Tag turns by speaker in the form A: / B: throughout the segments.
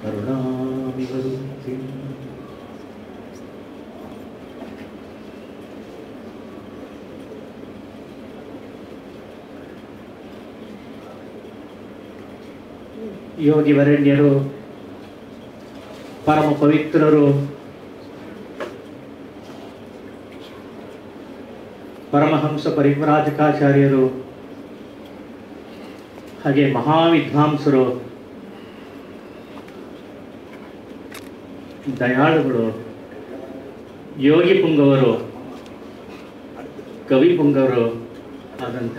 A: ಕರುಣಾಮಿವರುತ್ತಿ ಯೋಗಿವರೆಣ್ಯರು, ಪರಮ ಪವಿತ್ರರು, ಪರಮಹಂಸ ಪರಿವ್ರಾಜಕಾಚಾರ್ಯರು, ಹಾಗೆ ಮಹಾವಿದ್ವಾಂಸರು, ದಯಾಳುಗಳು, ಯೋಗಿ ಪುಂಗವರು, ಕವಿ ಪುಂಗವರು ಆದಂಥ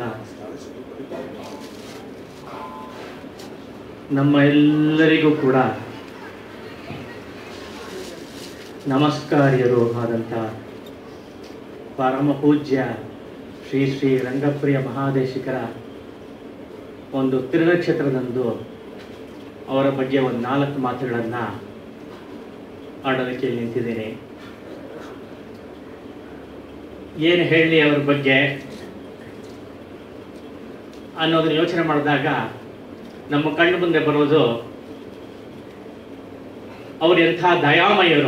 A: ನಮ್ಮ ಎಲ್ಲರಿಗೂ ಕೂಡ ನಮಸ್ಕಾರ್ಯರು ಆದಂಥ ಪರಮ ಪೂಜ್ಯ ಶ್ರೀ ಶ್ರೀ ರಂಗಪ್ರಿಯ ಮಹಾದೇಶಿಕರ ಒಂದು ತಿರುನಕ್ಷತ್ರದಂದು ಅವರ ಬಗ್ಗೆ ಒಂದು 4 ಮಾತುಗಳನ್ನು ಆಡೋದಕ್ಕೆ ನಿಂತಿದ್ದೇನೆ. ಏನು ಹೇಳಲಿ ಅವರ ಬಗ್ಗೆ ಅನ್ನೋದನ್ನು ಯೋಚನೆ ಮಾಡಿದಾಗ ನಮ್ಮ ಕಣ್ಣು ಮುಂದೆ ಬರೋದು ಅವರು ಎಂಥ ದಯಾಮಯರು,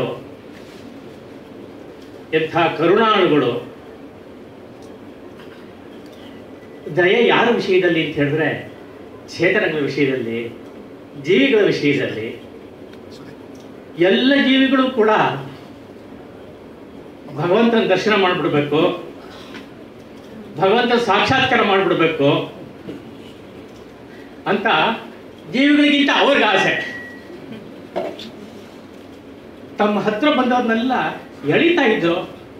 A: ಎಂಥ ಕರುಣಾಳುಗಳು. ದಯೆ ಯಾರ ವಿಷಯದಲ್ಲಿ ಅಂತ ಹೇಳಿದ್ರೆ, ಚೇತನಗಳ ವಿಷಯದಲ್ಲಿ, ಜೀವಿಗಳ ವಿಷಯದಲ್ಲಿ. ಎಲ್ಲ ಜೀವಿಗಳು ಕೂಡ ಭಗವಂತನ ದರ್ಶನ ಮಾಡಿಬಿಡ್ಬೇಕು, ಭಗವಂತನ ಸಾಕ್ಷಾತ್ಕಾರ ಮಾಡಿಬಿಡ್ಬೇಕು ಅಂತ ಜೀವಿಗಳಿಗಿಂತ ಅವ್ರಿಗೆ ಆಸೆ. ತಮ್ಮ ಹತ್ರ ಬಂದವ್ರನ್ನೆಲ್ಲ ಎಳಿತಾ ಇದ್ರು,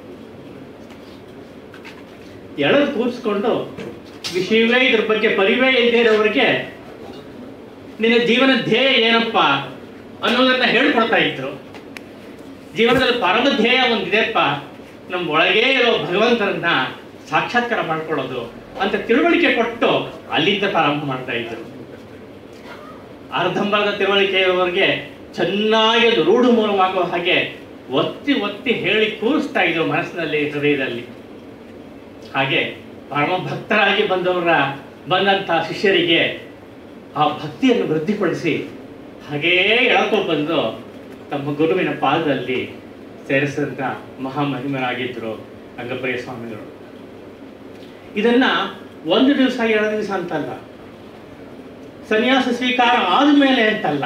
A: ಎಳೆದು ಕೂರಿಸ್ಕೊಂಡು ವಿಷಯವೇ ಇದ್ರ ಬಗ್ಗೆ ಪರಿವೇ ಇಲ್ಲದೆ ಇರೋರಿಗೆ ನಿನ್ನ ಜೀವನ ಧ್ಯೇಯ ಏನಪ್ಪ ಅನ್ನೋದನ್ನ ಹೇಳ್ಕೊಡ್ತಾ ಇದ್ರು. ಜೀವನದಲ್ಲಿ ಪರಮ ಧ್ಯೇಯ ಒಂದಿದೆಪ್ಪ, ನಮ್ಮ ಒಳಗೇ ಇರೋ ಭಗವಂತನನ್ನ ಸಾಕ್ಷಾತ್ಕಾರ ಮಾಡ್ಕೊಳ್ಳೋದು ಅಂತ ತಿಳುವಳಿಕೆ ಕೊಟ್ಟು ಅಲ್ಲಿಂದ ಪ್ರಾರಂಭ ಮಾಡ್ತಾ ಇದ್ರು. ಅರ್ಧಂಬರ್ಧ ತಿಳುವಳಿಕೆ ಇರೋರಿಗೆ ಚೆನ್ನಾಗಿ ಅದು ರೂಢಮೂಲವಾಗುವ ಹಾಗೆ ಒತ್ತಿ ಒತ್ತಿ ಹೇಳಿ ಕೂರಿಸ್ತಾ ಇದ್ರು ಮನಸ್ಸಿನಲ್ಲಿ, ಹೃದಯದಲ್ಲಿ. ಹಾಗೆ ಪರಮ ಭಕ್ತರಾಗಿ ಬಂದಂಥ ಶಿಷ್ಯರಿಗೆ ಆ ಭಕ್ತಿಯನ್ನು ವೃದ್ಧಿಪಡಿಸಿ ಹಾಗೇ ಎಳ್ಕೊಂಡು ಬಂದು ತಮ್ಮ ಗುರುವಿನ ಪಾದದಲ್ಲಿ ಸೇರಿಸಿದಂಥ ಮಹಾಮಹಿಮರಾಗಿದ್ದರು ರಂಗಪ್ರಿಯ ಸ್ವಾಮಿಗಳು. ಇದನ್ನ 1 ದಿವಸ 2 ದಿವಸ ಅಂತಲ್ಲ, ಸನ್ಯಾಸ ಸ್ವೀಕಾರ ಆದಮೇಲೆ ಅಂತಲ್ಲ,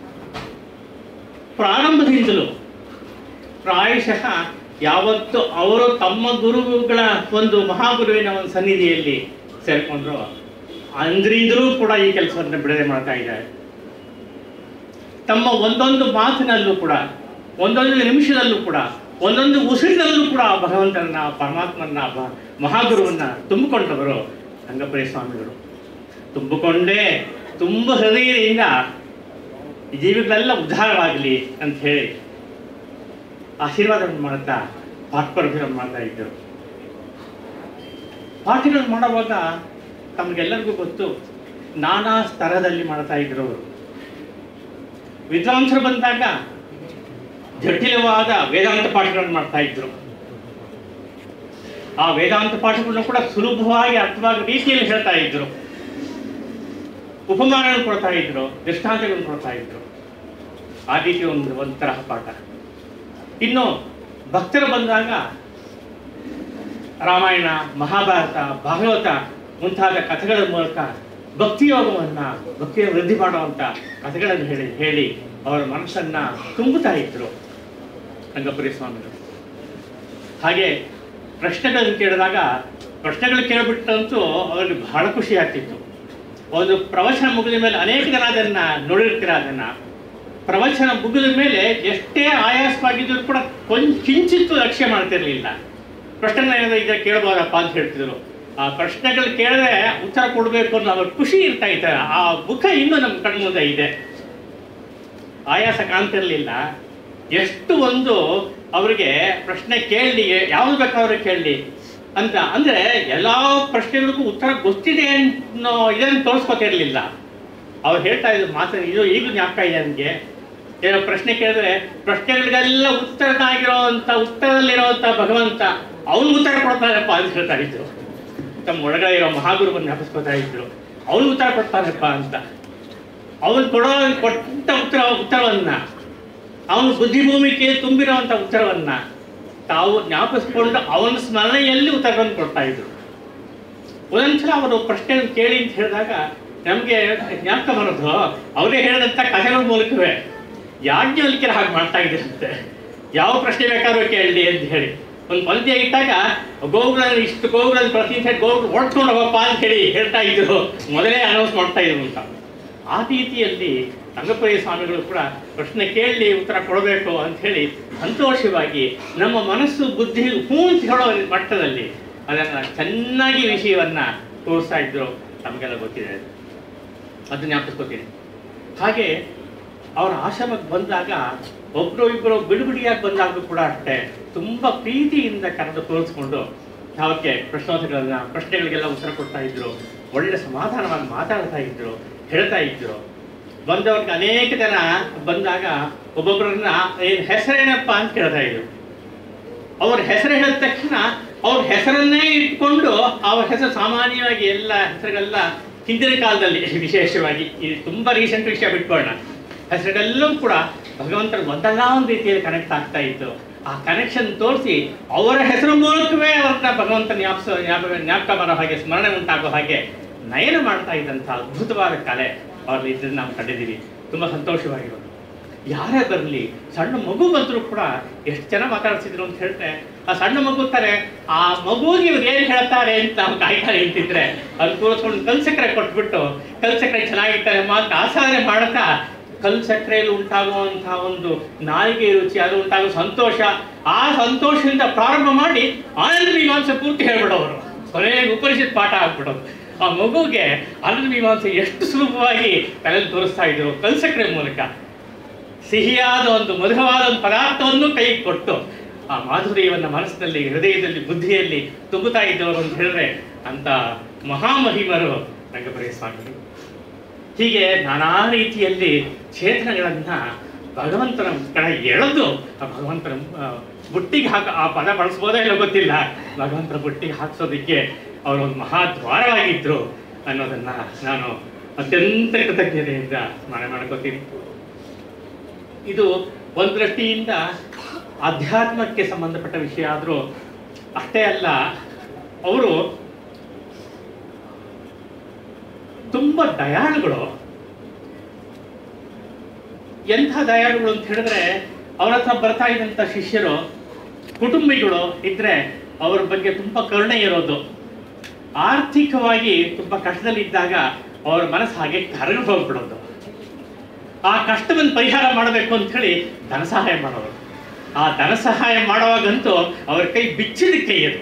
A: ಪ್ರಾರಂಭದಿಂದಲೂ ಪ್ರಾಯಶಃ ಯಾವತ್ತು ಅವರು ತಮ್ಮ ಗುರುಗಳ ಒಂದು ಮಹಾಗುರುವಿನ ಒಂದು ಸನ್ನಿಧಿಯಲ್ಲಿ ಸೇರ್ಕೊಂಡ್ರು ಅಂದ್ರಿಂದಲೂ ಕೂಡ ಈ ಕೆಲಸವನ್ನು ಬಿಡುಗಡೆ ಮಾಡ್ತಾ ಇದ್ದಾರೆ. ತಮ್ಮ ಒಂದೊಂದು ಮಾತಿನಲ್ಲೂ ಕೂಡ, ಒಂದೊಂದು ನಿಮಿಷದಲ್ಲೂ ಕೂಡ, ಒಂದೊಂದು ಉಸಿರಿನಲ್ಲೂ ಕೂಡ ಭಗವಂತನನ್ನ, ಪರಮಾತ್ಮನ, ಮಹಾಗುರುವನ್ನ ತುಂಬಿಕೊಂಡವರು ರಂಗಪ್ರಿಯ ಸ್ವಾಮಿಗಳು. ತುಂಬಿಕೊಂಡೇ ತುಂಬ ಹೃದಯದಿಂದ ಜೀವಿಗಳೆಲ್ಲ ಉದ್ಧಾರವಾಗಲಿ ಅಂತ ಹೇಳಿ ಆಶೀರ್ವಾದವನ್ನು ಮಾಡ್ತಾ ಪಾಠಗಳನ್ನು ಮಾಡ್ತಾ ಇದ್ದರು. ಪಾಠಗಳನ್ನು ಮಾಡುವಾಗ ತಮಗೆಲ್ಲರಿಗೂ ಗೊತ್ತು, ನಾನಾ ಸ್ತರದಲ್ಲಿ ಮಾಡ್ತಾ ಇದ್ರು ಅವರು. ವಿದ್ವಾಂಸರು ಬಂದಾಗ ಜಟಿಲವಾದ ವೇದಾಂತ ಪಾಠಗಳನ್ನು ಮಾಡ್ತಾ ಇದ್ರು. ಆ ವೇದಾಂತ ಪಾಠಗಳನ್ನು ಕೂಡ ಸುಲಭವಾಗಿ ಅರ್ಥವಾಗುವ ರೀತಿಯಲ್ಲಿ ಹೇಳ್ತಾ ಇದ್ರು. ಉಪಮಾನಗಳನ್ನು ಕೊಡ್ತಾ ಇದ್ರು, ದೃಷ್ಟಾಂತಗಳನ್ನು ಕೊಡ್ತಾ ಇದ್ರು. ಆ ರೀತಿ ಒಂದು ತರಹ ಪಾಠ. ಇನ್ನು ಭಕ್ತರು ಬಂದಾಗ ರಾಮಾಯಣ, ಮಹಾಭಾರತ, ಭಾಗವತ ಮುಂತಾದ ಕಥೆಗಳ ಮೂಲಕ ಭಕ್ತಿಯೋಗವನ್ನು, ಭಕ್ತಿಯ ವೃದ್ಧಿ ಮಾಡುವಂಥ ಕಥೆಗಳನ್ನು ಹೇಳಿ ಅವರ ಮನಸ್ಸನ್ನು ತುಂಬುತ್ತಾ ಇದ್ರು ರಂಗಪ್ರಿಯ ಸ್ವಾಮಿಗಳು. ಹಾಗೆ ಪ್ರಶ್ನೆಗಳನ್ನು ಕೇಳಿದಾಗ, ಪ್ರಶ್ನೆಗಳು ಕೇಳಿಬಿಟ್ಟಂತೂ ಅವರಿಗೆ ಬಹಳ ಖುಷಿ ಆಗ್ತಿತ್ತು. ಒಂದು ಪ್ರವಚನ ಮುಗಿದ ಮೇಲೆ ಅನೇಕ ಜನ ಅದನ್ನು ನೋಡಿರ್ತೀರ. ಅದನ್ನು ಪ್ರವಚನ ಮುಗಿದ ಮೇಲೆ ಎಷ್ಟೇ ಆಯಾಸವಾಗಿದ್ದರೂ ಕೂಡ ಕಿಂಚಿತ್ತು ಲಕ್ಷ್ಯ ಮಾಡ್ತಿರ್ಲಿಲ್ಲ. ಪ್ರಶ್ನೆ ಇದಕ್ಕೆ ಕೇಳ್ಬೋದಪ್ಪ ಅಂತ ಹೇಳ್ತಿದ್ರು. ಆ ಪ್ರಶ್ನೆಗಳು ಕೇಳಿದ್ರೆ ಉತ್ತರ ಕೊಡಬೇಕು ಅನ್ನೋ ಅವ್ರ ಖುಷಿ ಇರ್ತಾ ಇದ್ದಾರೆ. ಆ ಮುಖ ಇನ್ನೂ ನಮ್ಮ ಕಣ್ಮುಂದೆ ಇದೆ. ಆಯಾಸ ಕಾಣ್ತಿರ್ಲಿಲ್ಲ. ಎಷ್ಟು ಒಂದು ಅವರಿಗೆ ಪ್ರಶ್ನೆ ಕೇಳಲಿ, ಯಾವುದು ಬೇಕಾದ್ರೂ ಕೇಳಲಿ ಅಂತ. ಅಂದರೆ ಎಲ್ಲ ಪ್ರಶ್ನೆಗಳಿಗೂ ಉತ್ತರ ಗೊತ್ತಿದೆ ಅನ್ನೋ ಇದನ್ನು ತೋರಿಸ್ಕೊತಿರ್ಲಿಲ್ಲ. ಅವ್ರು ಹೇಳ್ತಾ ಇದ್ರು ಮಾತು, ಇದು ಈಗಲೂ ಜ್ಞಾಪಕ ಇದೆ ನನಗೆ. ಏನೋ ಪ್ರಶ್ನೆ ಕೇಳಿದ್ರೆ ಪ್ರಶ್ನೆಗಳಿಗೆಲ್ಲ ಉತ್ತರದಲ್ಲಿರೋವಂಥ ಭಗವಂತ ಅವನು ಉತ್ತರ ಕೊಡ್ತಾರಪ್ಪ ಅಂತ ಹೇಳ್ತಾ ಇದ್ರು. ತಮ್ಮ ಒಳಗಡೆ ಇರೋ ಮಹಾಗುರುವನ್ನು ಜ್ಞಾಪಿಸ್ಕೊತಾ ಇದ್ರು, ಅವನು ಉತ್ತರ ಕೊಡ್ತಾರಪ್ಪ ಅಂತ. ಅವನು ಕೊಟ್ಟ ಉತ್ತರವನ್ನ, ಅವನ ಬುದ್ಧಿಭೂಮಿಕೆ ತುಂಬಿರುವಂಥ ಉತ್ತರವನ್ನ ತಾವು ಜ್ಞಾಪಿಸ್ಕೊಂಡು ಅವನ ಸ್ಮರಣೆಯಲ್ಲಿ ಉತ್ತರವನ್ನು ಕೊಡ್ತಾ ಇದ್ರು. ಒಂದೊಂದ್ಸಲ ಅವರು ಪ್ರಶ್ನೆ ಕೇಳಿ ಅಂತ ಹೇಳಿದಾಗ ನಮಗೆ ಜ್ಞಾಪಕ ಬರೋದು ಅವರೇ ಹೇಳಿದಂಥ ಕಥೆಗಳ ಮೂಲಕವೇ. ಯಾಜ್ಞವಲ್ಕ್ಯರು ಹಾಗೆ ಮಾಡ್ತಾ ಇದ್ರಂತೆ, ಯಾವ ಪ್ರಶ್ನೆ ಬೇಕಾದ್ರೂ ಕೇಳಲಿ ಅಂತ ಹೇಳಿ ಒಂದು ಪಂಕ್ತಿಯಾಗಿ ಇಟ್ಟಾಗ ಗೋವುಗಳನ್ನು ಇಷ್ಟು ಗೋವುಗಳನ್ನು ಪ್ರತಿ ಗೋವು ಓಡ್ಕೊಂಡು ಹೋಗಪ್ಪ ಅಂತ ಹೇಳಿ ಹೇಳ್ತಾ ಇದ್ರು, ಮೊದಲೇ ಅನೌನ್ಸ್ ಮಾಡ್ತಾ ಇದ್ರು ಅಂತ. ಆ ರೀತಿಯಲ್ಲಿ ರಂಗಪ್ರಿಯ ಸ್ವಾಮಿಗಳು ಕೂಡ ಪ್ರಶ್ನೆ ಕೇಳಲಿ ಉತ್ತರ ಕೊಡಬೇಕು ಅಂಥೇಳಿ ಸಂತೋಷವಾಗಿ ನಮ್ಮ ಮನಸ್ಸು ಬುದ್ಧಿ ಅಂತ ಹೇಳೋ ಮಟ್ಟದಲ್ಲಿ ಅದನ್ನು ಚೆನ್ನಾಗಿ ವಿಷಯವನ್ನು ತೋರಿಸ್ತಾ ಇದ್ರು. ನಮಗೆಲ್ಲ ಗೊತ್ತಿದೆ, ಅದನ್ನ ಜ್ಞಾಪಿಸ್ಕೊತೀನಿ. ಹಾಗೆ ಅವರ ಆಶ್ರಮಕ್ಕೆ ಬಂದಾಗ ಒಬ್ಬರು ಇಬ್ಬರು ಬಿಡುಬಿಡಿಯಾಗಿ ಬಂದಾಗಲೂ ಕೂಡ ಅಷ್ಟೇ ತುಂಬ ಪ್ರೀತಿಯಿಂದ ಕರೆದು ತೋರಿಸ್ಕೊಂಡು ಅವಕ್ಕೆ ಪ್ರಶ್ನೆಗಳಿಗೆಲ್ಲ ಉತ್ತರ ಕೊಡ್ತಾ ಇದ್ರು. ಒಳ್ಳೆ ಸಮಾಧಾನವಾಗಿ ಮಾತಾಡ್ತಾ ಇದ್ರು, ಹೇಳ್ತಾ ಇದ್ರು. ಬಂದವ್ರಿಗೆ ಅನೇಕ ಜನ ಬಂದಾಗ ಒಬ್ಬೊಬ್ಬರನ್ನ ಹೆಸರೇನಪ್ಪ ಅಂತ ಕೇಳ್ತಾ ಇದ್ರು. ಅವ್ರ ಹೆಸರು ಹೇಳಿದ ತಕ್ಷಣ ಅವ್ರ ಹೆಸರನ್ನೇ ಇಟ್ಕೊಂಡು ಅವ್ರ ಹೆಸರು ಸಾಮಾನ್ಯವಾಗಿ ಎಲ್ಲ ಹೆಸರುಗಳೆಲ್ಲ ಹಿಂದಿನ ಕಾಲದಲ್ಲಿ ವಿಶೇಷವಾಗಿ ಇದು ತುಂಬ ರೀಸೆಂಟ್ ವಿಷಯ ಬಿಟ್ಕೊಳ್ಳೋಣ, ಹೆಸರುಗಳೆಲ್ಲವೂ ಕೂಡ ಭಗವಂತನ ಒಂದಲ್ಲ ಒಂದು ರೀತಿಯಲ್ಲಿ ಕನೆಕ್ಟ್ ಆಗ್ತಾ ಇತ್ತು. ಆ ಕನೆಕ್ಷನ್ ತೋರಿಸಿ ಅವರ ಹೆಸರು ಮೂಲಕವೇ ಅವ್ರನ್ನ ಭಗವಂತ ಜ್ಞಾಪಕ ಬರೋ ಹಾಗೆ, ಸ್ಮರಣೆ ಉಂಟಾಗೋ ಹಾಗೆ ನಯನ ಮಾಡ್ತಾ ಇದ್ದಂಥ ಅದ್ಭುತವಾದ ಕಲೆ ಅವ್ರಲ್ಲಿ ಇದನ್ನು ನಾವು ಕಂಡಿದ್ದೀವಿ. ತುಂಬ ಸಂತೋಷವಾಗಿರೋದು. ಯಾರೇ ಬರಲಿ, ಸಣ್ಣ ಮಗು ಬಂದರೂ ಕೂಡ ಎಷ್ಟು ಜನ ಮಾತಾಡ್ಸಿದ್ರು ಅಂತ ಹೇಳ್ತಾರೆ. ಆ ಸಣ್ಣ ಮಗು ತಾರೆ ಆ ಮಗುವಿಗೆ ಇವ್ರು ಏನು ಹೇಳ್ತಾರೆ ಅಂತ ನಾವು ಕಾಯ್ತಾ ನಿಂತಿದ್ರೆ ಅದು ಕೂರಿಸ್ಕೊಂಡು ಕಲ್ಸಕ್ಕರೆ ಕೊಟ್ಬಿಟ್ಟು ಕಲ್ಸಕ್ಕರೆ ಚೆನ್ನಾಗಿರ್ತಾರೆ ಅಂತ ಆಸಾಧನೆ ಮಾಡುತ್ತಾ ಕಲ್ಸಕ್ಕರೆಯಲ್ಲಿ ಉಂಟಾಗುವಂಥ ಒಂದು ನಾಲಿಗೆ ರುಚಿ, ಅದು ಉಂಟಾಗುವ ಸಂತೋಷ, ಆ ಸಂತೋಷದಿಂದ ಪ್ರಾರಂಭ ಮಾಡಿ ಆನಂದ ಮೀಮಾಂಸೆ ಪೂರ್ತಿ ಹೇಳ್ಬಿಡೋರು, ಕೊನೆಗೆ ಉಪನಿಷತ್ ಪಾಠ ಆಗ್ಬಿಡೋದು. ಆ ಮಗುವಿಗೆ ಆನಂದ ಮೀಮಾಂಸೆ ಎಷ್ಟು ಸುಲಭವಾಗಿ ತಲೆಯಲ್ಲಿ ತೋರಿಸ್ತಾ ಇದ್ರು. ಕಲ್ಸಕ್ಕರೆ ಮೂಲಕ ಸಿಹಿಯಾದ ಒಂದು ಮಧುರವಾದ ಒಂದು ಪದಾರ್ಥವನ್ನು ಕೈಗೆ ಕೊಟ್ಟು ಆ ಮಾಧುರ್ಯವನ್ನು ಮನಸ್ಸಿನಲ್ಲಿ, ಹೃದಯದಲ್ಲಿ, ಬುದ್ಧಿಯಲ್ಲಿ ತುಂಬುತ್ತಾ ಇದ್ದವರು ಅಂತ ಹೇಳಿದ್ರೆ ಅಂತ ಮಹಾಮಹಿಮರು ರಂಗಪ್ರಿಯ ಸ್ವಾಮಿಗಳು. ಹೀಗೆ ನಾನಾ ರೀತಿಯಲ್ಲಿ ಚೇತನಗಳನ್ನು ಭಗವಂತನ ಕಡೆ ಎಳೆದು ಆ ಭಗವಂತನ ಬುಟ್ಟಿಗೆ ಆ ಪದ ಬಳಸ್ಬೋದೋ ಇಲ್ಲ ಗೊತ್ತಿಲ್ಲ, ಭಗವಂತನ ಬುಟ್ಟಿಗೆ ಹಾಕ್ಸೋದಕ್ಕೆ ಅವರೊಂದು ಮಹಾದ್ವಾರವಾಗಿದ್ದರು ಅನ್ನೋದನ್ನು ನಾನು ಅತ್ಯಂತ ಕೃತಜ್ಞತೆಯಿಂದ ಸ್ಮರಣೆ ಮಾಡ್ಕೋತೀನಿ. ಇದು ಒಂದು ದೃಷ್ಟಿಯಿಂದ ಆಧ್ಯಾತ್ಮಕ್ಕೆ ಸಂಬಂಧಪಟ್ಟ ವಿಷಯ ಆದರೂ ಅಷ್ಟೇ ಅಲ್ಲ, ಅವರು ತುಂಬ ದಯಾಳುಗಳು. ಎಂಥ ದಯಾಳುಗಳು ಅಂತ ಹೇಳಿದ್ರೆ, ಅವರ ಹತ್ರ ಬರ್ತಾ ಇದ್ದಂಥ ಶಿಷ್ಯರು, ಕುಟುಂಬಿಗಳು ಇದ್ರೆ ಅವ್ರ ಬಗ್ಗೆ ತುಂಬ ಕರುಣೆ ಇರೋದು. ಆರ್ಥಿಕವಾಗಿ ತುಂಬ ಕಷ್ಟದಲ್ಲಿದ್ದಾಗ ಅವ್ರ ಮನಸ್ಸು ಹಾಗೆ ಕರಗಿ ಹೋಗ್ಬಿಡೋದು. ಆ ಕಷ್ಟವನ್ನು ಪರಿಹಾರ ಮಾಡಬೇಕು ಅಂತ ಹೇಳಿ ಧನ ಸಹಾಯ ಮಾಡೋರು. ಆ ಧನ ಸಹಾಯ ಮಾಡುವಾಗಂತೂ ಅವ್ರ ಕೈ ಬಿಚ್ಚಿದ ಕೈ ಅದು,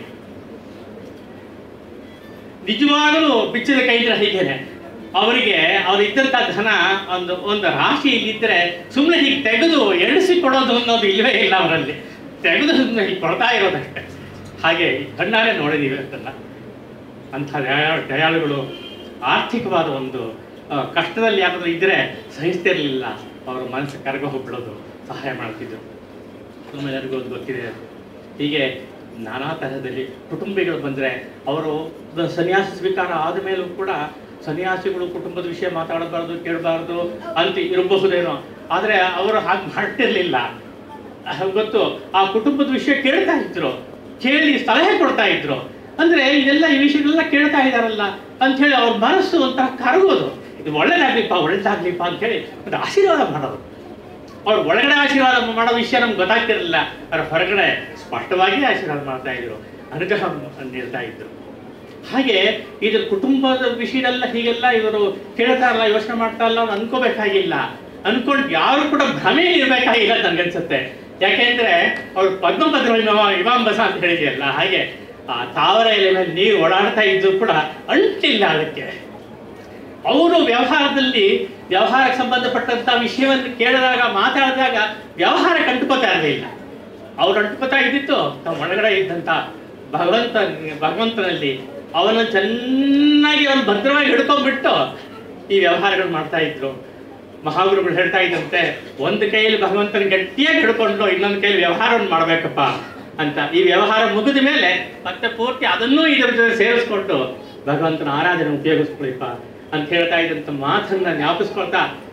A: ನಿಜವಾಗಲೂ ಬಿಚ್ಚಿದ ಕೈ ಇದ್ರೆ ಹೀಗೇನೆ. ಅವರಿಗೆ ಅವ್ರಿದ್ದಂಥ ಧನ ಒಂದು ರಾಶಿಯಲ್ಲಿದ್ದರೆ ಸುಮ್ಮನೆ ಹೀಗೆ ತೆಗೆದು ಎಣಿಸಿ ಕೊಡೋದು ಅನ್ನೋದು ಇಲ್ಲವೇ ಇಲ್ಲ ಅವರಲ್ಲಿ. ತೆಗೆದು ಸುಮ್ಮನೆ ಹೀಗೆ ಕೊಡ್ತಾ ಇರೋದಷ್ಟೇ. ಹಾಗೆ ಕಣ್ಣಾರೆ ನೋಡಿದ್ದೀವಿ ಅದನ್ನ. ಅಂಥ ದಯಾಳುಗಳು ಆರ್ಥಿಕವಾದ ಒಂದು ಕಷ್ಟದಲ್ಲಿ ಯಾರಾದರೂ ಇದ್ದರೆ ಸಹಿಸ್ತಿರಲಿಲ್ಲ, ಅವರು ಮನಸ್ಸು ಕರಗ ಹೋಗ್ಬಿಡೋದು, ಸಹಾಯ ಮಾಡ್ತಿದ್ರು. ನಮ್ಮೆಲ್ಲರಿಗೂ ಒಂದು ಗೊತ್ತಿದೆ. ಹೀಗೆ ನಾನಾ ತರಹದಲ್ಲಿ ಕುಟುಂಬಿಗಳು ಬಂದರೆ ಅವರು ಸನ್ಯಾಸ ಸ್ವೀಕಾರ ಆದ ಮೇಲೂ ಕೂಡ ಸನ್ಯಾಸಿಗಳು ಕುಟುಂಬದ ವಿಷಯ ಮಾತಾಡಬಾರ್ದು, ಕೇಳಬಾರ್ದು ಅಂತ ಇರಬಹುದೇನೋ, ಆದರೆ ಅವರು ಹಾಗೆ ಮಾಡ್ತಿರ್ಲಿಲ್ಲ. ಗೊತ್ತು, ಆ ಕುಟುಂಬದ ವಿಷಯ ಕೇಳ್ತಾ ಇದ್ರು, ಕೇಳಿ ಸಲಹೆ ಕೊಡ್ತಾ ಇದ್ರು. ಅಂದರೆ ಇದೆಲ್ಲ ಈ ವಿಷಯಗಳೆಲ್ಲ ಕೇಳ್ತಾ ಇದ್ದಾರಲ್ಲ ಅಂಥೇಳಿ ಅವ್ರ ಮನಸ್ಸು ಒಂಥರ ಕರಗೋದು. ಇದು ಒಳ್ಳೇದಾಗ್ಲಿಪ್ಪ ಅಂಥೇಳಿ ಒಂದು ಆಶೀರ್ವಾದ ಮಾಡೋದು. ಅವ್ರು ಒಳಗಡೆ ಆಶೀರ್ವಾದ ಮಾಡೋ ವಿಷಯ ನಮ್ಗೆ ಗೊತ್ತಾಗ್ತಿರಲಿಲ್ಲ, ಅವ್ರ ಹೊರಗಡೆ ಸ್ಪಷ್ಟವಾಗಿ ಆಶೀರ್ವಾದ ಮಾಡ್ತಾ ಇದ್ರು, ಅನುಗ್ರಹ ನೀಡ್ತಾ ಇದ್ರು. ಹಾಗೆ ಇದು ಕುಟುಂಬದ ವಿಷಯದಲ್ಲ ಹೀಗೆಲ್ಲ ಇವರು ಕೇಳ್ತಾರಲ್ಲ, ಯೋಚನೆ ಮಾಡ್ತಾ ಇಲ್ಲ ಅವ್ರು ಅನ್ಕೋಬೇಕಾಗಿಲ್ಲ. ಅನ್ಕೊಂಡು ಯಾರು ಕೂಡ ಭ್ರಮೆ ಇರಬೇಕಾಗಿಲ್ಲ ನನಗನ್ಸುತ್ತೆ. ಯಾಕೆಂದ್ರೆ ಅವ್ರು ಪದ್ಮಭದ್ರ ಇಮಾಂಬಸ ಅಂತ ಹೇಳಿದೆಯಲ್ಲ, ಹಾಗೆ ಆ ತಾವರ ಎಲೆ ಮೇಲೆ ನೀರು ಓಡಾಡ್ತಾ ಇದ್ದು ಕೂಡ ಅಂಟಿಲ್ಲ ಅದಕ್ಕೆ. ಅವರು ವ್ಯವಹಾರಕ್ಕೆ ಸಂಬಂಧಪಟ್ಟಂಥ ವಿಷಯವನ್ನು ಕೇಳಿದಾಗ, ಮಾತಾಡಿದಾಗ ವ್ಯವಹಾರಕ್ಕೆ ಅಂಟ್ಕೋತಾ ಇರಲಿಲ್ಲ. ಅವ್ರು ಅಂಟ್ಕೋತಾ ಇದ್ದಿತ್ತು ತಾವು ಒಳಗಡೆ ಇದ್ದಂಥ ಭಗವಂತನಲ್ಲಿ. ಅವನು ಚೆನ್ನಾಗಿ ಅವನು ಭದ್ರವಾಗಿ ಹಿಡ್ಕೊಂಡ್ಬಿಟ್ಟು ಈ ವ್ಯವಹಾರಗಳು ಮಾಡ್ತಾ ಇದ್ರು. ಮಹಾಗುರುಗಳು ಹೇಳ್ತಾ ಇದ್ದಂತೆ, ಒಂದು ಕೈಯಲ್ಲಿ ಭಗವಂತನ ಗಟ್ಟಿಯಾಗಿ ಹಿಡ್ಕೊಂಡು ಇನ್ನೊಂದು ಕೈಯಲ್ಲಿ ವ್ಯವಹಾರವನ್ನು ಮಾಡಬೇಕಪ್ಪ ಅಂತ. ಈ ವ್ಯವಹಾರ ಮುಗಿದ ಮೇಲೆ ಮತ್ತೆ ಪೂರ್ತಿ ಅದನ್ನೂ ಇದರ ಜೊತೆ ಸೇರಿಸ್ಕೊಂಡು ಭಗವಂತನ ಆರಾಧನೆ ಉಪಯೋಗಿಸ್ಕೊಳಿಪ್ಪ ಅಂತ ಹೇಳ್ತಾ ಇದ್ದಂಥ ಮಾತನ್ನ ಜ್ಞಾಪಿಸ್ಕೊಳ್ತಾ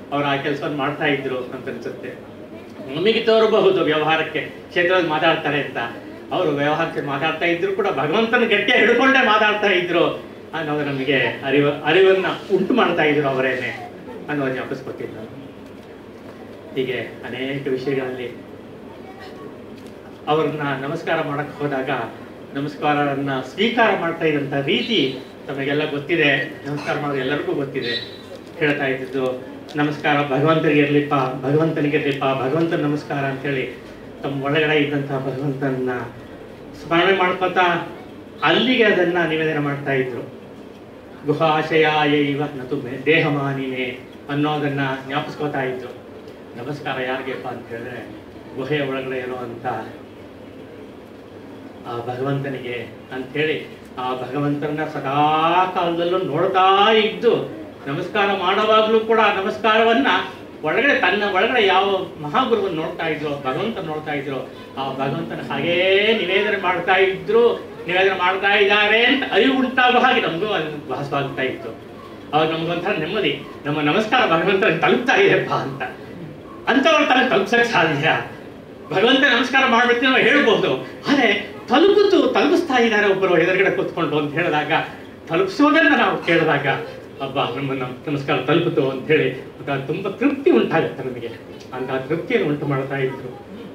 A: ಅವರು ಆ ಕೆಲಸವನ್ನು ಮಾಡ್ತಾ ಇದ್ರು ಅಂತ ಅನ್ಸುತ್ತೆ. ನಮಗೆ ತೋರಬಹುದು ವ್ಯವಹಾರಕ್ಕೆ ಕ್ಷೇತ್ರದಲ್ಲಿ ಮಾತಾಡ್ತಾರೆ ಅಂತ, ಅವರು ವ್ಯವಹಾರಕ್ಕೆ ಮಾತಾಡ್ತಾ ಇದ್ರು ಕೂಡ ಭಗವಂತನ ಗಟ್ಟಿಯಾಗಿ ಹಿಡ್ಕೊಂಡೇ ಮಾತಾಡ್ತಾ ಇದ್ರು ಅನ್ನೋದು ನಮಗೆ ಅರಿವನ್ನ ಉಂಟು ಮಾಡ್ತಾ ಇದ್ರು ಅವರೇನೆ ಅನ್ನೋದು ಜ್ಞಾಪಿಸ್ಕೊತೀನಿ ನಾನು. ಹೀಗೆ ಅನೇಕ ವಿಷಯಗಳಲ್ಲಿ ಅವ್ರನ್ನ ನಮಸ್ಕಾರ ಮಾಡಕ್ಕೆ ಹೋದಾಗ ನಮಸ್ಕಾರವನ್ನ ಸ್ವೀಕಾರ ಮಾಡ್ತಾ ಇದ್ದಂಥ ರೀತಿ ತಮಗೆಲ್ಲ ಗೊತ್ತಿದೆ, ನಮಸ್ಕಾರ ಮಾಡೋದು ಎಲ್ಲರಿಗೂ ಗೊತ್ತಿದೆ. ಹೇಳ್ತಾ ಇದ್ದಿದ್ದು ನಮಸ್ಕಾರ ಭಗವಂತನಿಗಿರ್ಲಿಪ್ಪ, ಭಗವಂತನಿಗಿರ್ಲಿಪ್ಪ, ಭಗವಂತನ ನಮಸ್ಕಾರ ಅಂತೇಳಿ ತಮ್ಮ ಒಳಗಡೆ ಇದ್ದಂಥ ಭಗವಂತನ ಸ್ಮರಣೆ ಮಾಡ್ಕೊತಾ ಅಲ್ಲಿಗೆ ಅದನ್ನ ನಿವೇದನೆ ಮಾಡ್ತಾ ಇದ್ರು. ಗುಹಾಶಯಾಯ ಇವ ನತು ದೇಹಮಾನಿನೇ ಅನ್ನೋದನ್ನ ಜ್ಞಾಪಿಸ್ಕೋತಾ ಇದ್ರು. ನಮಸ್ಕಾರ ಯಾರಿಗೆಪ್ಪ ಅಂತ ಹೇಳಿದ್ರೆ ಗುಹೆಯ ಒಳಗಡೆ ಇರುವಂತ ಆ ಭಗವಂತನಿಗೆ ಅಂಥೇಳಿ ಆ ಭಗವಂತನ ಸದಾ ಕಾಲದಲ್ಲೂ ನೋಡ್ತಾ ಇದ್ದು ನಮಸ್ಕಾರ ಮಾಡುವಾಗಲೂ ಕೂಡ ನಮಸ್ಕಾರವನ್ನ ಒಳಗಡೆ ತನ್ನ ಒಳಗಡೆ ಯಾವ ಮಹಾಗುರುವನ್ನು ನೋಡ್ತಾ ಇದ್ರು, ಭಗವಂತ ನೋಡ್ತಾ ಇದ್ರು, ಆ ಭಗವಂತನ ಹಾಗೇ ನಿವೇದನೆ ಮಾಡ್ತಾ ಇದ್ರು, ನಿವೇದನೆ ಮಾಡ್ತಾ ಇದ್ದಾರೆ ಅಂತ ಅರಿವು ಉಂಟಾಗುವ ಹಾಗೆ ನಮಗೂ ಭಾಸವಾಗ್ತಾ ಇತ್ತು. ಅವಾಗ ನಮ್ಗೊಂಥರ ನೆಮ್ಮದಿ, ನಮ್ಮ ನಮಸ್ಕಾರ ಭಗವಂತನಿಗೆ ತಲುಪ್ತಾ ಇದೆಯಪ್ಪ ಅಂತವ್ರು ತನಗೆ ತಲುಪ್ಸಕ್ಕೆ ಸಾಧ್ಯ. ಭಗವಂತ ನಮಸ್ಕಾರ ಮಾಡ್ಬಿಟ್ಟು ನಾವು ಹೇಳ್ಬೋದು, ಆದರೆ ತಲುಪಿಸ್ತಾ ಇದ್ದಾರೆ ಒಬ್ಬರು ಎದುರುಗಡೆ ಕೂತ್ಕೊಂಡು ಅಂತ ಹೇಳಿದಾಗ, ತಲುಪಿಸೋದನ್ನ ನಾವು ಕೇಳಿದಾಗ ಹಬ್ಬ ನಮ್ಮ ನಮಸ್ಕಾರ ತಲುಪಿತು ಅಂತ ಹೇಳಿ ತುಂಬಾ ತೃಪ್ತಿ ಉಂಟಾಗುತ್ತೆ ನಮಗೆ. ಅಂತ ತೃಪ್ತಿಯನ್ನು ಉಂಟು ಮಾಡ್ತಾ ಇದ್ರು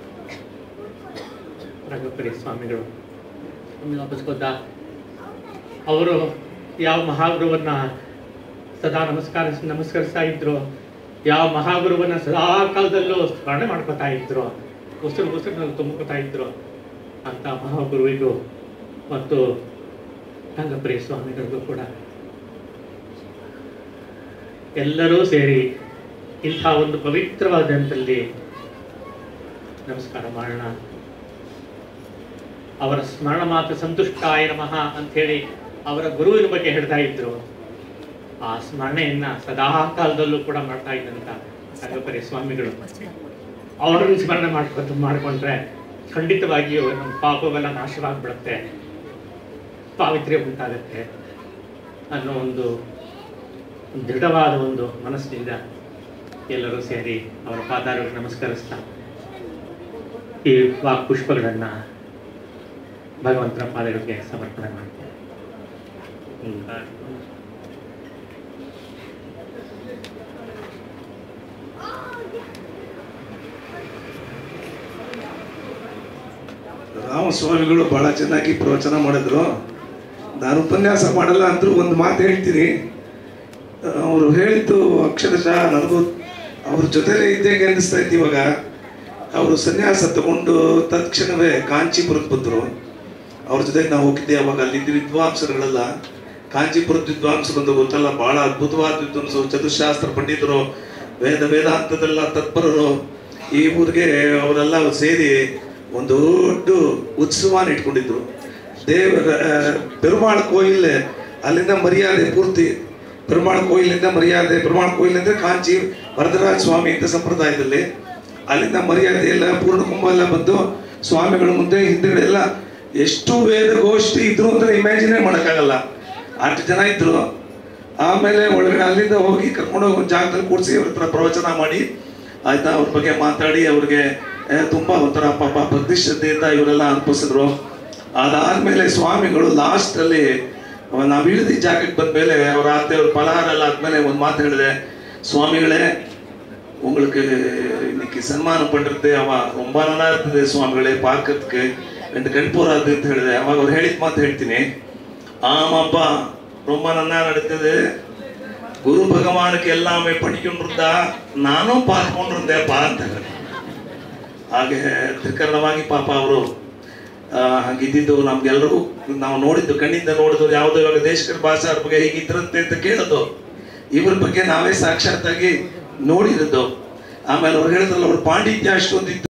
A: ರಂಗಪುರಿ ಸ್ವಾಮಿಗಳು. ವಾಪಸ್ಕೊದ್ದ ಅವರು ಯಾವ ಮಹಾಗುರುವನ್ನ ಸದಾ ನಮಸ್ಕರಿಸ್ತಾ ಇದ್ರು, ಯಾವ ಮಹಾಗುರುವನ್ನ ಸದಾ ಕಾಲದಲ್ಲೂ ಸ್ಮರಣೆ ಮಾಡ್ಕೊತಾ ಇದ್ರು, ಉಸಿರಿನಲ್ಲಿ ತುಂಬ್ಕೊತಾ ಇದ್ರು, ಅಂತ ಮಹಾಗುರುವಿಗೂ ಮತ್ತು ರಂಗಪುರಿ ಸ್ವಾಮಿಗಳಿಗೂ ಕೂಡ ಎಲ್ಲರೂ ಸೇರಿ ಇಂಥ ಒಂದು ಪವಿತ್ರವಾದಂಥಲ್ಲಿ ನಮಸ್ಕಾರ ಮಾಡೋಣ. ಅವರ ಸ್ಮರಣ ಮಾತ್ರ ಸಂತುಷ್ಟಾಯ ನಮಃ ಅಂಥೇಳಿ ಅವರ ಗುರುವಿನ ಬಗ್ಗೆ ಹೇಳ್ತಾ ಇದ್ರು. ಆ ಸ್ಮರಣೆಯನ್ನ ಸದಾ ಕಾಲದಲ್ಲೂ ಕೂಡ ಮಾಡ್ತಾ ಇದ್ದಂಥ ರಂಗಪುರಿ ಸ್ವಾಮಿಗಳು ಅವರನ್ನು ಸ್ಮರಣೆ ಮಾಡಿಕೊಂಡ್ರೆ ಖಂಡಿತವಾಗಿಯೂ ನಮ್ಮ ಪಾಪವೆಲ್ಲ ನಾಶವಾಗ್ಬಿಡುತ್ತೆ, ಪಾವಿತ್ರ್ಯ ಉಂಟಾಗತ್ತೆ ಅನ್ನೋ ಒಂದು ದೃಢವಾದ ಒಂದು ಮನಸ್ಸಿನಿಂದ ಎಲ್ಲರೂ ಸೇರಿ ಅವರ ಪಾದಾರಕ್ಕೆ ನಮಸ್ಕರಿಸ್ತಾ ಈ ವಾಕ್ ಪುಷ್ಪಗಳನ್ನು ಭಗವಂತನ ಪಾದಗಳಿಗೆ ಸಮರ್ಪಣೆ ಮಾಡ್ತಾರೆ.
B: ರಾಮಸ್ವಾಮಿಗಳು ಬಹಳ ಚೆನ್ನಾಗಿ ಪ್ರವಚನ ಮಾಡಿದ್ರು. ನಾನು ಉಪನ್ಯಾಸ ಮಾಡಲ್ಲ ಅಂದ್ರೂ ಒಂದು ಮಾತು ಹೇಳ್ತೀನಿ. ಅವರು ಹೇಳಿದ್ದು ಅಕ್ಷರಶಃ ನನಗೂ ಅವ್ರ ಜೊತೆಲೇ ಇದ್ದೇಗೆ ಅನ್ನಿಸ್ತಾ ಇತ್ತು. ಇವಾಗ ಅವರು ಸನ್ಯಾಸ ತಗೊಂಡು ತತ್ಕ್ಷಣವೇ ಕಾಂಚೀಪುರಕ್ಕೆ ಬಂದರು. ಅವ್ರ ಜೊತೆಗೆ ನಾವು ಹೋಗಿದ್ದೆ. ಅವಾಗ ಅಲ್ಲಿದ್ದ ವಿದ್ವಾಂಸರುಗಳೆಲ್ಲ ಕಾಂಚೀಪುರದ ವಿದ್ವಾಂಸರು ಒಂದು ಗೊತ್ತಲ್ಲ, ಬಹಳ ಅದ್ಭುತವಾದ ವಿದ್ವಾಂಸರು, ಚತುಶಾಸ್ತ್ರ ಪಂಡಿತರು, ವೇದಾಂತದೆಲ್ಲ ತತ್ಪರರು. ಈ ಊರಿಗೆ ಅವರೆಲ್ಲ ಸೇರಿ ಒಂದು ದೊಡ್ಡ ಉತ್ಸವನ ಇಟ್ಕೊಂಡಿದ್ರು. ಪೆರುಮಾಳ್ ಕೋಯಿಲ್ ಅಲ್ಲಿಂದ ಮರ್ಯಾದೆ ಪೂರ್ತಿ, ಪೆರುಮಾಳ್ ಕೋಯಿಲಿಂದ ಮರ್ಯಾದೆ, ಪೆರುಮಾಳ್ ಕೋಯಿಲ್ ಅಂದರೆ ಕಾಂಚಿ ವರದರಾಜ ಸ್ವಾಮಿ ಅಂತ ಸಂಪ್ರದಾಯದಲ್ಲಿ, ಅಲ್ಲಿಂದ ಮರ್ಯಾದೆ ಎಲ್ಲ ಪೂರ್ಣ ಕುಂಭ ಎಲ್ಲ ಬಂದು ಸ್ವಾಮಿಗಳ ಮುಂದೆ ಹಿಂದುಗಡೆ ಎಲ್ಲ ಎಷ್ಟು ವೇದಗೋಷ್ಠಿ ಇದ್ರು ಅಂದ್ರೆ ಇಮ್ಯಾಜಿನೇ ಮಾಡೋಕ್ಕಾಗಲ್ಲ, ಅಷ್ಟು ಜನ ಇದ್ರು. ಆಮೇಲೆ ಒಳಗಡೆ ಅಲ್ಲಿಂದ ಹೋಗಿ ಕರ್ಕೊಂಡೋಗಿ ಒಂದು ಜಾಗದಲ್ಲಿ ಕೂಡಿಸಿ ಅವ್ರ ಹತ್ರ ಪ್ರವಚನ ಮಾಡಿ ಆಯ್ತಾ, ಅವ್ರ ಬಗ್ಗೆ ಮಾತಾಡಿ ಅವ್ರಿಗೆ ತುಂಬಾ ಒಂಥರ ಪಾಪ ಭಕ್ತಿ ಶ್ರದ್ಧೆಯಿಂದ ಇವರೆಲ್ಲ ಅರ್ಪಿಸಿದ್ರು. ಅದಾದ್ಮೇಲೆ ಸ್ವಾಮಿಗಳು ಲಾಸ್ಟ್ ಅಲ್ಲಿ ನಾವು ಇಳಿದ ಜಾಗಕ್ಕೆ ಬಂದ್ಮೇಲೆ ಅವ್ರ ಅವ್ರ ಫಲಹಾರ ಎಲ್ಲ ಆದ್ಮೇಲೆ ಒಂದು ಮಾತು ಹೇಳಿದೆ, ಸ್ವಾಮಿಗಳೇ உங்களுக்கு இன்னைக்கு சன்மானம் பண்றது ரொம்ப நல்லா இருந்தது சுவாமிகளே, பார்க்கறதுக்கு 2 கண் போறாது ಅಂತ ಹೇಳಿದೆ. ಅವಾಗ ಅವ್ರು ಹೇಳಿದ ಮಾತು ಹೇಳ್ತೀನಿ, ஆமாப்பா ரொம்ப நல்லா நடந்தது, குரு பகவானுக்கு எல்லாமே பண்ணிಕೊಂಡಿருந்தா ನಾನು பார்த்துಕೊಂಡಿருந்தேப்பா ಅಂತ ಹೇಳಿ. ಹಾಗೆ ತ್ರಿಕರಣವಾಗಿ ಪಾಪ ಅವರು ಹಾಗಿದ್ದು ನಮ್ಗೆಲ್ರಿಗೂ ನಾವು ನೋಡಿದ್ದು, ಕಣ್ಣಿಂದ ನೋಡಿದ್ರು. ಯಾವುದೋ ಇವಾಗ ದೇಶಕರ ಭಾಷೆ ಅವ್ರ ಬಗ್ಗೆ ಹೀಗಿದ್ರಂತೆ ಅಂತ ಕೇಳೋದು, ಇವ್ರ ಬಗ್ಗೆ ನಾವೇ ಸಾಕ್ಷಾತ್ತಾಗಿ ನೋಡಿರೋದು. ಆಮೇಲೆ ಅವ್ರು ಹೇಳಿದ್ರಲ್ಲ, ಅವ್ರ ಪಾಂಡಿತ್ಯ ಅಷ್ಟೊಂದಿತ್ತು.